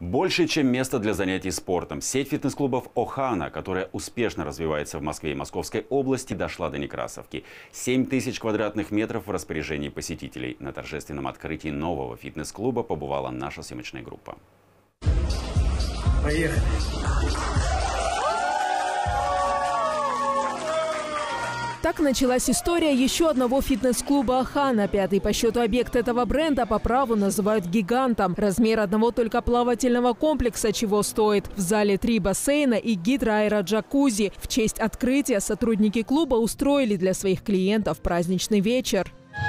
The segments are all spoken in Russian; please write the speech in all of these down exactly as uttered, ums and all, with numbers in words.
Больше, чем место для занятий спортом. Сеть фитнес-клубов «Охана», которая успешно развивается в Москве и Московской области, дошла до Некрасовки. семь тысяч квадратных метров в распоряжении посетителей. На торжественном открытии нового фитнес-клуба побывала наша съемочная группа. Поехали! Так началась история еще одного фитнес-клуба «Охана». Пятый по счету объект этого бренда по праву называют гигантом. Размер одного только плавательного комплекса чего стоит. В зале три бассейна и гидроаэроджакузи. В честь открытия сотрудники клуба устроили для своих клиентов праздничный вечер.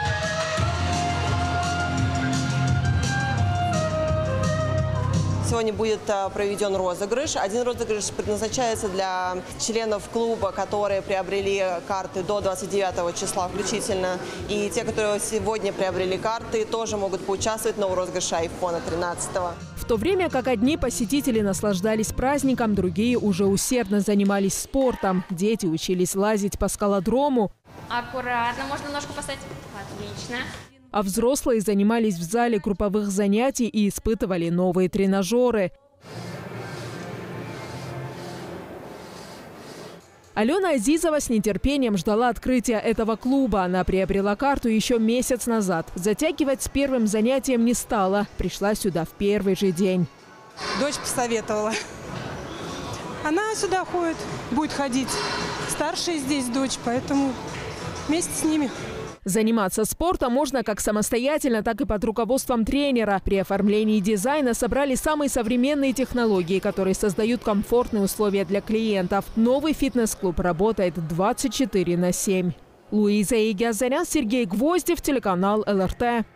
Сегодня будет проведен розыгрыш. Один розыгрыш предназначается для членов клуба, которые приобрели карты до двадцать девятого числа включительно. И те, которые сегодня приобрели карты, тоже могут поучаствовать в розыгрыше айфона тринадцатого. В то время как одни посетители наслаждались праздником, другие уже усердно занимались спортом. Дети учились лазить по скалодрому. Аккуратно, можно ножку поставить. Отлично. А взрослые занимались в зале групповых занятий и испытывали новые тренажеры. Алена Азизова с нетерпением ждала открытия этого клуба. Она приобрела карту еще месяц назад. Затягивать с первым занятием не стала. Пришла сюда в первый же день. Дочь посоветовала. Она сюда ходит, будет ходить. Старшая здесь дочь, поэтому вместе с ними. Заниматься спортом можно как самостоятельно, так и под руководством тренера. При оформлении дизайна собрали самые современные технологии, которые создают комфортные условия для клиентов. Новый фитнес-клуб работает двадцать четыре на семь. Луиза Игиазарян, Сергей Гвоздев, телеканал эл эр тэ.